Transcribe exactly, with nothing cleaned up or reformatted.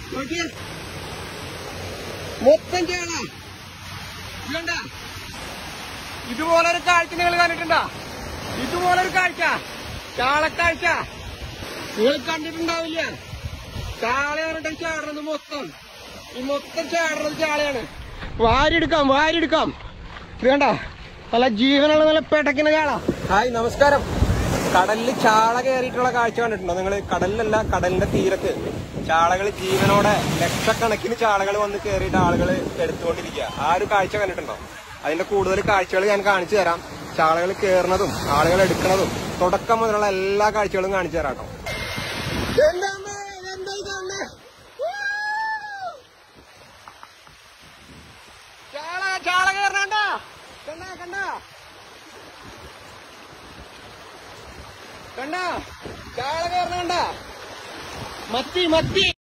നോക്കിയ മൊത്തം ചാള ഇതുണ്ട. ഇതുപോലൊരു കാഴ്ച നിങ്ങൾ കണ്ടിട്ടുണ്ടോ? ഇതുപോലൊരു കാഴ്ച, ചാളക്കാഴ്ച നിങ്ങൾ കണ്ടിട്ടുണ്ടാവില്ല. ചാളയാണ് ചാടുന്നത് മൊത്തം. ഈ മൊത്തം ചാടുന്നത് ചാളയാണ്. വാരിയെടുക്കാം വാരിയെടുക്കാം. ഇത് കണ്ട നല്ല ജീവനുള്ള നല്ല പെടക്കുന്ന ചാള. ഹായ് നമസ്കാരം. കടലിൽ ചാള കയറിയിട്ടുള്ള കാഴ്ച കണ്ടിട്ടുണ്ടോ നിങ്ങൾ? കടലിലല്ല, കടലിന്റെ തീരത്ത് ചാളകൾ ജീവനോടെ ലക്ഷക്കണക്കിന് ചാളകൾ വന്ന് കയറിയിട്ട് ആളുകൾ എടുത്തുകൊണ്ടിരിക്കുക. ആ ഒരു കാഴ്ച കണ്ടിട്ടുണ്ടോ? അതിന്റെ കൂടുതൽ കാഴ്ചകൾ ഞാൻ കാണിച്ചു തരാം. ചാളകൾ കയറുന്നതും ആളുകൾ എടുക്കുന്നതും തുടക്കം മുതലുള്ള എല്ലാ കാഴ്ചകളും കാണിച്ചു തരാം കേട്ടോ. ചാള ചാള കയറണ്ട കണ്ട കണ്ട കണ്ട ചാള കയറണ കണ്ട. മത്തി മത്തി